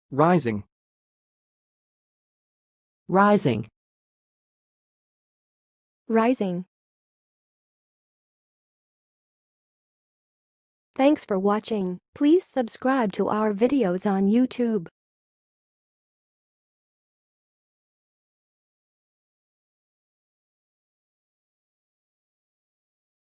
ry-zing, ry-zing, ry-zing. Thanks for watching. Please subscribe to our videos on YouTube.